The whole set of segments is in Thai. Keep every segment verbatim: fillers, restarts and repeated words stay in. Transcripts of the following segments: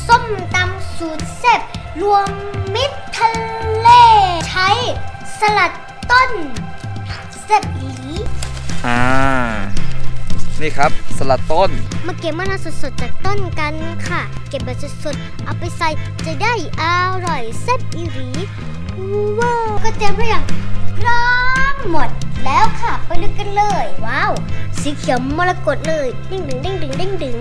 ส้มตำสูตรแซ่บรวมมิตรทะเลใช้สลัดต้นแซ่บอีหลีอ่านี่ครับสลัดต้นมาเก็บมะนาวสดๆจากต้นกันค่ะเก็บแบบสดๆเอาไปใส่จะได้อร่อยแซ่บอีหลีว้าวก็เตรียมไว้อย่างพร้อมหมดแล้วค่ะไปดูกันเลยว้าวสีเขียวมรกตเลยดิ้งดึงดิ้งดึงดิ้งดึง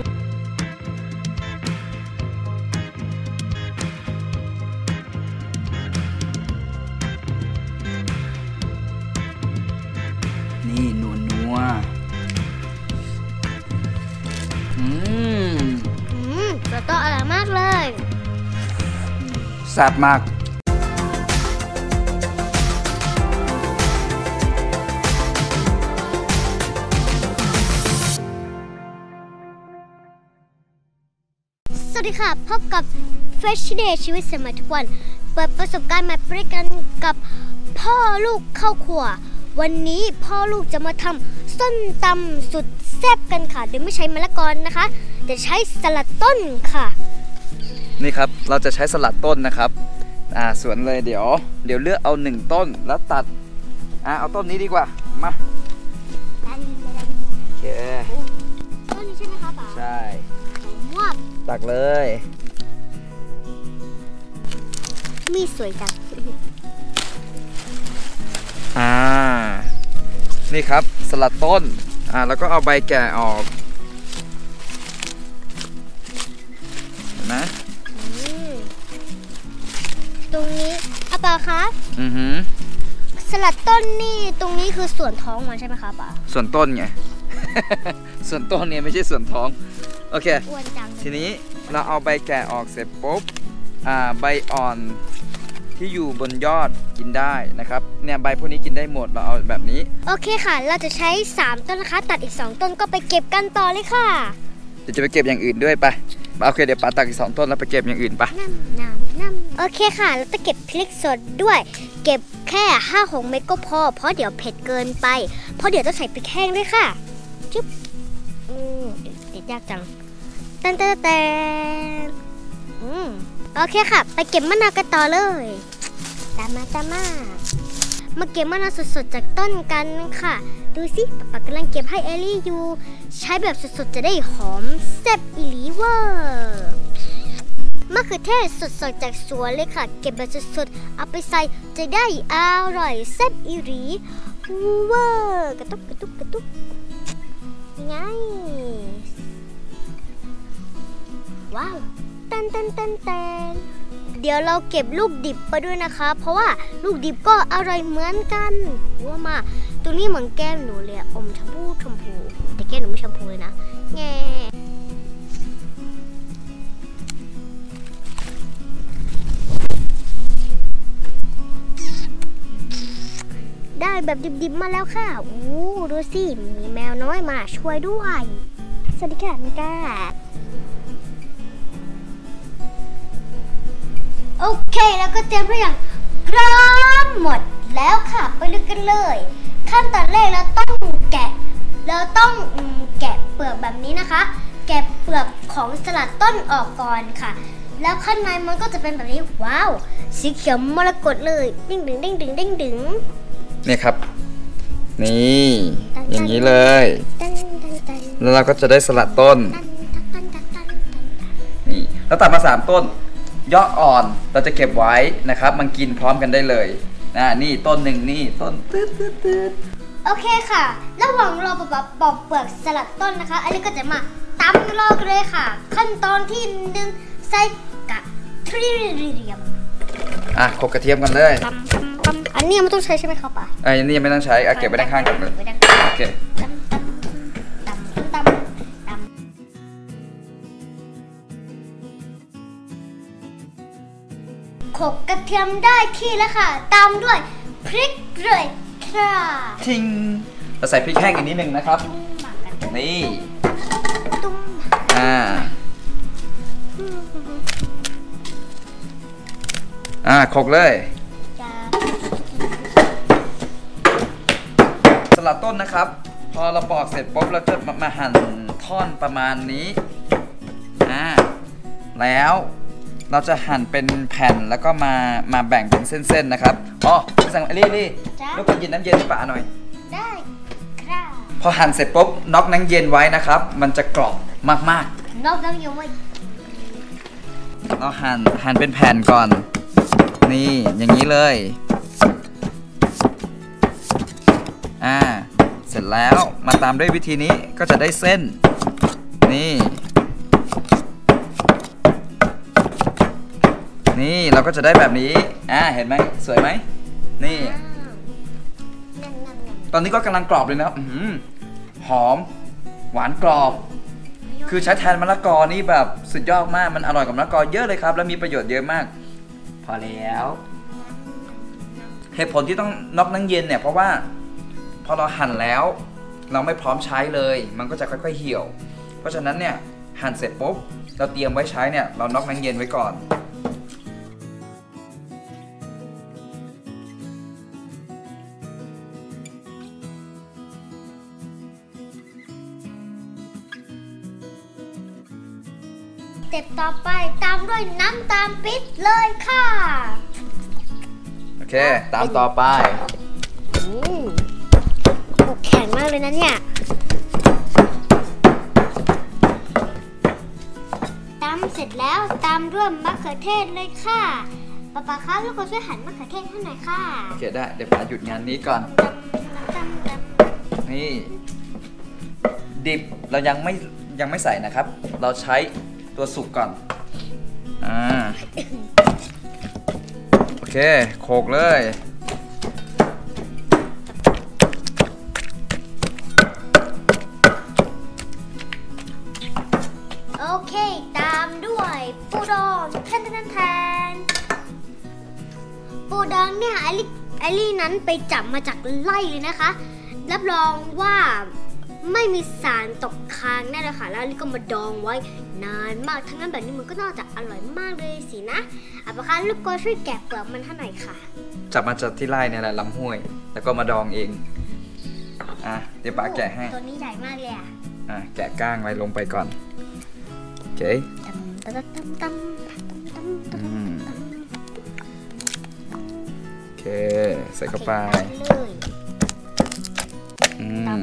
นี่นัวนัวอืมอืมตัวโตอร่อยมากเลยแซ่บมากสวัสดีค่ะพบกับ Fresh Day ชีวิตสมัยทุกวันเปิดประสบการณ์ใหม่ไปด้วยกันกับพ่อลูกเข้าครัววันนี้พ่อลูกจะมาทำส้มตำสุดแซ่บกันค่ะโดยไม่ใช้มะละกอนะคะแต่ใช้สลัดต้นค่ะนี่ครับเราจะใช้สลัดต้นนะครับอ่าสวนเลยเดี๋ยวเดี๋ยวเลือกเอาหนึ่งต้นแล้วตัดอ่าเอาต้นนี้ดีกว่ามาโอเคต้นนี้ใช่ไหมคะป๋าใช่ตักเลยมีสวยจังอ่านี่ครับสลัดต้นอ่าแล้วก็เอาใบแก่ออกนะตรงนี้อาป๋าคะอือหือสลัดต้นนี่ตรงนี้คือส่วนท้องมันใช่ไหมคะป๋าส่วนต้นไง ส่วนต้นเนี่ยไม่ใช่ส่วนท้องโอเคทีนี้เราเอาใบแก่ออกเสร็จปุ๊บอ่าใบอ่อนที่อยู่บนยอดกินได้นะครับเนี่ยใบพวกนี้กินได้หมดเราเอาแบบนี้โอเคค่ะเราจะใช้สามต้นนะคะตัดอีกสองต้นก็ไปเก็บกันต่อเลยค่ะเดี๋ยวจะไปเก็บอย่างอื่นด้วยไปโอเคเดี๋ยวป้าตัดอีกสองต้นแล้วไปเก็บอย่างอื่นไปน้ำน้ำน้ำโอเคค่ะเราจะเก็บพริกสดด้วยเก็บแค่ห้าหกเม็ดก็พอเพราะเดี๋ยวเผ็ดเกินไปเพราะเดี๋ยวต้องใส่พริกแห้งด้วยค่ะจุ๊บอืมเด็ดยากจังเต้นเต้นเต้นอืมโอเคค่ะไปเก็บมะนาวกันต่อเลยตามมาตามมามาเก็บมะนาวสดๆจากต้นกันค่ะดูสิป๊าป๊ากำลังเก็บให้เอลี่อยู่ใช้แบบสดๆจะได้หอมแซ่บอีหลีเวอร์มะเขือเทศสดๆจากสวนเลยค่ะเก็บแบบสดๆเอาไปใส่จะได้อร่อยแซ่บอีหลีเวอร์กระตุกกระตุกกระตุกไงว้าวเต้นเต้นเต้นเต้นเดี๋ยวเราเก็บลูกดิบไปด้วยนะคะเพราะว่าลูกดิบก็อร่อยเหมือนกันว่ามาตัวนี้เหมือนแก้มหนูเลยอมชมพูชมพูแต่แก้มหนูไม่ชมพูเลยนะแง่ได้แบบดิบๆมาแล้วค่ะอู้ดูสิมีแมวน้อยมาช่วยด้วยสวัสดีค่ะมิก้าโอเคแล้วก็เตรียมไว้อย่างพร้อมหมดแล้วค่ะไปดูกันเลยขั้นตอนแรกเราต้องแกะเราต้องแกะเปลือกแบบนี้นะคะแกะเปลือกของสลัดต้นออกก่อนค่ะแล้วข้างในมันก็จะเป็นแบบนี้ว้าวสีเขียวมรกตเลยดิ้งดึงดิ้งดึงดิ้งดึงนี่ครับนี่อย่างนี้เลยแล้วเราก็จะได้สลัดต้นนี่แล้วตัดมาสามต้นยอดอ่อนเราจะเก็บไว้นะครับมันกินพร้อมกันได้เลยนะนี่ต้นหนึ่งนี่ต้นตืดตืดตืดโอเคค่ะระหว่างรอปอกปอกเปลือกสลัดต้นนะคะอันนี้ก็จะมาตำรอกันเลยค่ะขั้นตอนที่หนึ่งใส่กระเทียมอ่ะโขลกกระเทียมกันเลยอันนี้ไม่ต้องใช้ใช่ไหมครับป๋าอันนี้ยังไม่ต้องใช้อ่ะเก็บไว้ด้านข้างก่อนเลยโอเคโขลกกระเทียมได้ที่แล้วค่ะตามด้วยพริกเลยค่ะทิ้งเราใส่พริกแห้งอีกนิดนึงนะครับนี่อ่าอ่าโขลกเลยสลัดต้นนะครับพอเราปอกเสร็จปุ๊บเราจะมาหั่นท่อนประมาณนี้อ่าแล้วเราจะหั่นเป็นแผ่นแล้วก็มามาแบ่งเป็นเส้นๆนะครับอ๋อสั่งอลี่ลี่ลูกไปหยิบน้ำเย็นให้ป๋าหน่อยได้ครับพอหั่นเสร็จปุ๊บน็อกน้ำเย็นไว้นะครับมันจะกรอบมากๆน็อกน้ำเย็นไว้เราหั่นหั่นเป็นแผ่นก่อนนี่อย่างนี้เลยอ่าเสร็จแล้วมาตามด้วยวิธีนี้ก็จะได้เส้นนี่นี่เราก็จะได้แบบนี้อ่าเห็นไหมสวยไหมนี่ตอนนี้ก็กำลังกรอบเลยนะหอมหวานกรอบคือใช้แทนมะละกอนี่แบบสุดยอดมากมันอร่อยกับมะละกอเยอะเลยครับแล้วมีประโยชน์เยอะมากพอแล้วเหตุผลที่ต้องน็อกน้ำเย็นเนี่ยเพราะว่าพอเราหั่นแล้วเราไม่พร้อมใช้เลยมันก็จะค่อยๆเหี่ยวเพราะฉะนั้นเนี่ยหั่นเสร็จปุ๊บเราเตรียมไว้ใช้เนี่ยเราน็อกน้ำเย็นไว้ก่อนสเต็ปต่อไปตามด้วยน้ำตาลปี๊บเลยค่ะโอเคตามต่อไปอืมแข็งมากเลยนะเนี่ยตามเสร็จแล้วตามด้วยมะเขือเทศเลยค่ะป๊าป๊าคะลูกก็ช่วยหั่นมะเขือเทศให้หน่อยค่ะโอเคได้เดี๋ยวป๋าหยุดงานนี้ก่อนนี่ดิบเรายังไม่ยังไม่ใส่นะครับเราใช้ตัวสุกก่อนอ่าโอเคโขลกเลยโอเคตามด้วยปูดองแทนแทนแทนปูดองเนี่ยไอลี่ไอลี่นั้นไปจับมาจากไร่เลยนะคะรับรองว่าไม่มีสารตกค้างแน่เลยค่ะแล้วลี่ก็มาดองไว้นานมากทั้งนั้นแบบนี้มันก็น่าจะอร่อยมากเลยสินะอ่ะปะคะลูกก็ช่วยแกะเปลือกมันให้หน่อยค่ะจับมาจากที่ไร่เนี่ยแหละลำห้วยแล้วก็มาดองเองอ่ะเดี๋ยวป๋าแกะให้ตัวนี้ใหญ่มากเลยอ่ะอ่ะแกะก้างไว้ลงไปก่อนโอเคโอเคใส่เข้าไปอืม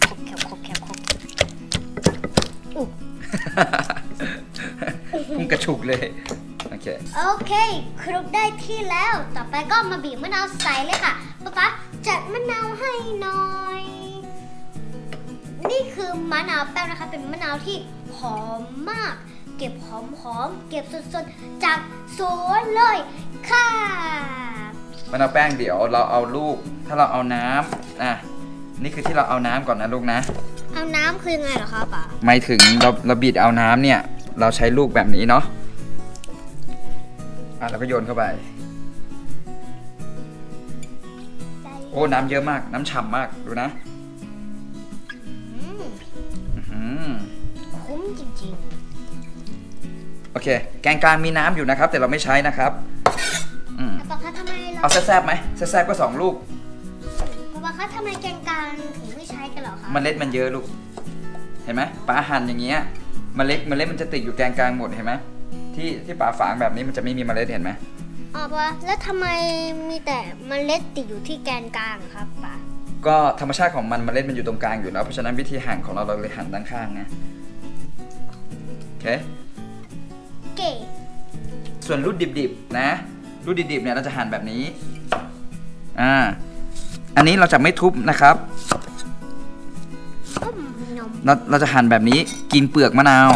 พุ่งกระฉุกเลยโอเคโอเคคลุกได้ที่แล้วต่อไปก็มาบีบมะนาวใส่เลยค่ะป๊าป๊าจัดมะนาวให้หน่อยนี่คือมะนาวแป้งนะคะเป็นมะนาวที่หอมมากเก็บหอมหอมเก็บสดๆจากสวนเลยค่ะมะนาวแป้งเดี๋ยวเราเอาลูกถ้าเราเอาน้ำอ่ะนี่คือที่เราเอาน้ำก่อนนะลูกนะเอาน้ำคือยังไงเหรอคะป๋าหมายถึงเราเราบีบเอาน้ำเนี่ยเราใช้ลูกแบบนี้เนาะอ่ะเราก็โยนเข้าไปโอ้น้ำเยอะมากน้ำฉ่ำมากดูนะคุ้มจริงๆโอเคแกงกลางมีน้ำอยู่นะครับแต่เราไม่ใช้นะครับอืมป๊าคะทำไมเราเอาแซ่บๆไหมแซ่บๆก็สองลูกป๊าคะทำไมแกงกลางถึงไม่ใช้กันหรอคะเมล็ดมันเยอะลูกเห็นไหมป๋าหั่นอย่างเงี้ยเมล็ดเมล็ดมันจะติดอยู่แกงกลางหมดเห็นไหมที่ที่ป๋าฝางแบบนี้มันจะไม่มีเมล็ดเห็นไหมอ๋อป๊าแล้วทำไมมีแต่เมล็ดติดอยู่ที่แกนกลางครับป๋าก็ธรรมชาติของมันเมล็ดมันอยู่ตรงกลางอยู่แล้วเพราะฉะนั้นวิธีหั่นของเราเราเลยหั่นด้านข้างไงโอเคเก๋ส่วนลูกดิบๆนะลูกดิบๆเนี่ยเราจะหั่นแบบนี้อ่าอันนี้เราจะไม่ทุบนะครับเราเราจะหั่นแบบนี้กินเปลือกมะนาว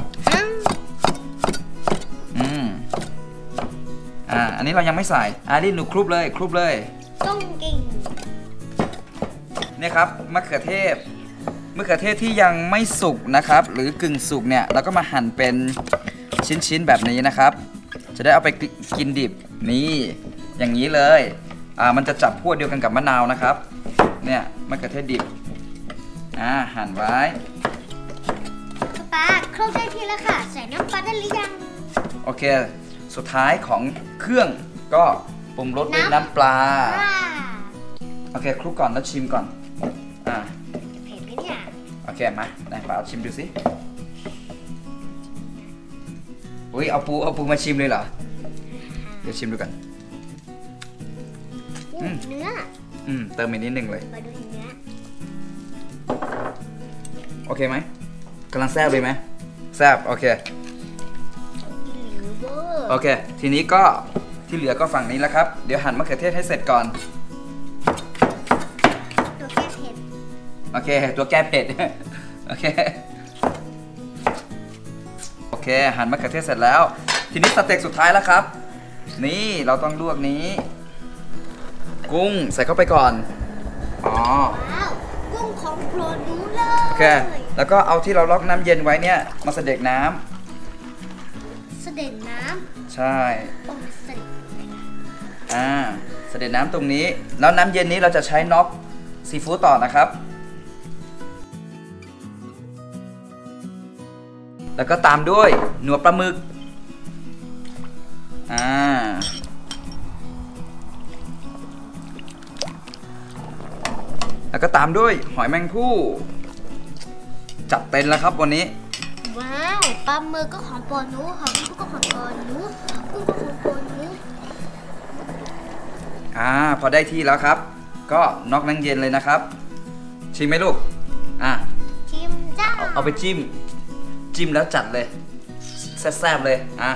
อืมอ่าอันนี้เรายังไม่ใส่อาดิหนูคลุบเลยคลุบเลยต้องกินเนี่ยครับมะเขือเทศมะเขือเทศที่ยังไม่สุกนะครับหรือกึ่งสุกเนี่ยเราก็มาหั่นเป็นชิ้นๆแบบนี้นะครับจะได้เอาไปกินดิบนี่อย่างนี้เลยอ่ามันจะจับพวกเดียวกันกับมะนาวนะครับเนี่ยมะเขือเทศดิบอ่าหั่นไว้ปลาครบได้ทีแล้วค่ะใส่น้ำปลาได้หรือยังโอเคสุดท้ายของเครื่องก็ปรุงรสด้วยน้ำปลาโอเคคลุกก่อนแล้วชิมก่อนอ่าเผ็ดไหมเนี่ยโอเคมาไหนปลาชิมดูสิอุ้ยเอาปูเอาปูมาชิมเลยเหรอเดี๋ยวชิมดูกันอืมเนื้ออืมเติมอีกนิดนึงเลยมาดูเนื้อโอเคไหมกำลังแซ่บเลยไหมแซ่บโอเคโอเคทีนี้ก็ที่เหลือก็ฝั่งนี้แล้วครับเดี๋ยวหั่นมะเขือเทศให้เสร็จก่อนตัวแก้เผ็ดโอเคตัวแก้เผ็ดโอเคโอเคหั่นมะเขือเทศเสร็จแล้วทีนี้สเต็ปสุดท้ายแล้วครับนี่เราต้องลวกนี้กุ้งใส่เข้าไปก่อนอ๋อว้าวกุ้งของโปรดหนูเลยโอเคแล้วก็เอาที่เราล็อกน้ำเย็นไว้เนี่ยมาเสด็จน้ำเสด็จน้ำใช่โอ้เสด็จอ่าเสด็จน้ำตรงนี้แล้วน้ำเย็นนี้เราจะใช้น็อกซีฟู้ดต่อนะครับแล้วก็ตามด้วยหนวดปลาหมึกอ่าแล้วก็ตามด้วยหอยแมงภู่จัดเต็มแล้วครับวันนี้ว้าวปลาหมึกก็ของโปรดหนูหอยแมงภู่ก็ของโปรดหนูกุ้งก็ของโปรดหนูอ่าพอได้ที่แล้วครับก็น็อกน้ำเย็นเลยนะครับชิมไหมลูกอ่ะชิมจ้าเอาไปจิ้มจิ้มแล้วจัดเลยแซ่บๆเลยอ่ะ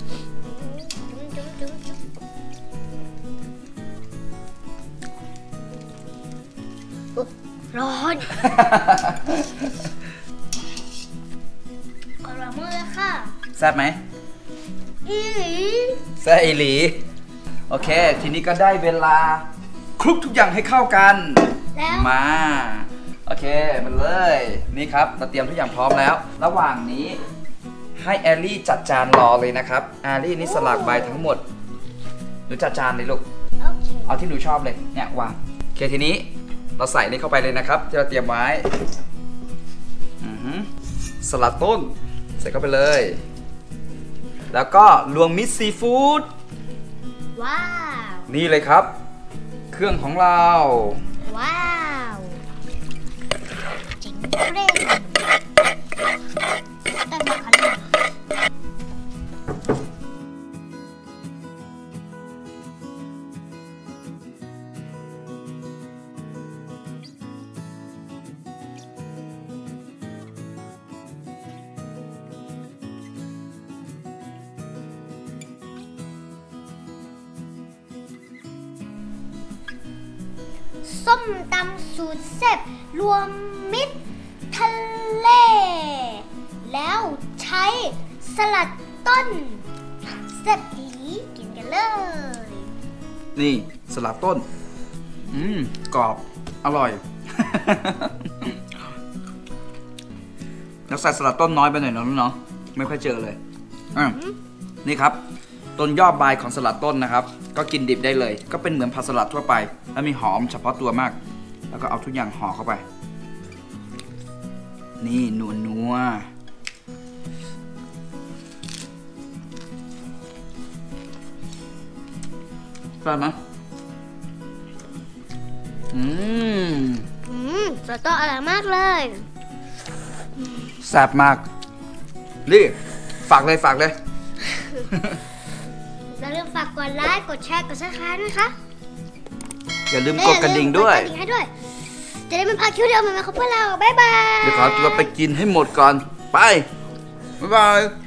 ร้อนอร่อยมากเลยค่ะแซ่บไหมอีหลีแซ่บอีหลีโอเคทีนี้ก็ได้เวลาคลุกทุกอย่างให้เข้ากันแล้วมาโอเคมาเลยนี่ครับเราเตรียมทุกอย่างพร้อมแล้วระหว่างนี้ให้แอลลี่จัดจานรอเลยนะครับแอลลี่นี่สลักใบทั้งหมดหนูจัดจานเลยลูกเอาที่หนูชอบเลยเนี่ยวางโอเคทีนี้เราใส่นี่เข้าไปเลยนะครับที่เราเตรียมไว้สลัดต้นใส่เข้าไปเลยแล้วก็รวมมิตรซีฟู้ดว้าวนี่เลยครับเครื่องของเราว้าวจริงเร่งแต่มาคันเลยส้มตำสูตรแซ่บรวมมิตรทะเลแล้วใช้สลัดต้นแซ่บดีกินกันเลยนี่สลัดต้นอืมกรอบอร่อย แล้วใส่สลัดต้นน้อยไปหน่อยเนาะเนาะไม่ค่อยเจอเลยอ่ะนี่ครับต้นยอดใบของสลัดต้นนะครับก็กินดิบได้เลยก็เป็นเหมือนผัดสลัดทั่วไปแล้วมีหอมเฉพาะตัวมากแล้วก็เอาทุกอย่างห่อเข้าไปนี่นัวนัวแซ่บไหมอืมอืมสตออร่อยมากเลยแซ่บมากนี่ฝากเลยฝากเลยอย่าลืมฝากกดไลค์ กดแชร์ กดซับสไครบ์นะคะอย่าลืมกดกระดิ่งด้วยกดกระดิ่งให้ด้วยจะได้ไม่พลาดคลิปเดียวใหม่ๆของพวกเราบ๊ายบายเดี๋ยวขอตัวไปกินให้หมดก่อนไปบ๊ายบาย